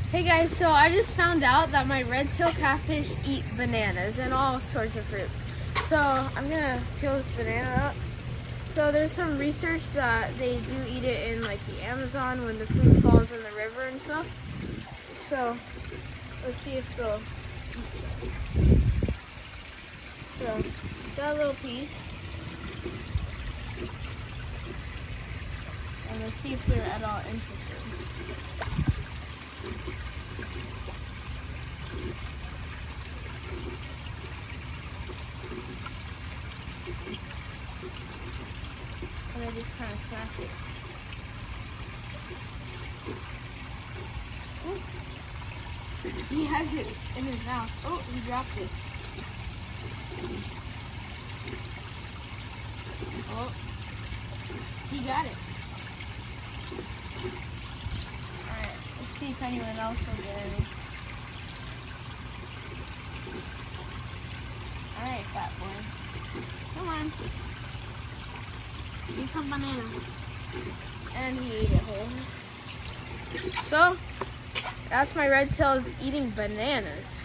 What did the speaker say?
Hey guys, so I just found out that my red tail catfish eat bananas and all sorts of fruit. So I'm gonna peel this banana up. So there's some research that they do eat it in like the Amazon when the fruit falls in the river and stuff. So let's see if they'll eat some. So got a little piece. And let's see if they're at all interested. And I just kind of smash it. Ooh. He has it in his mouth. Oh, he dropped it. Oh, he got it. Alright, let's see if anyone else will get any. Alright, fat boy. Come on. Eat some banana. And he ate it whole. So, that's my red tails eating bananas.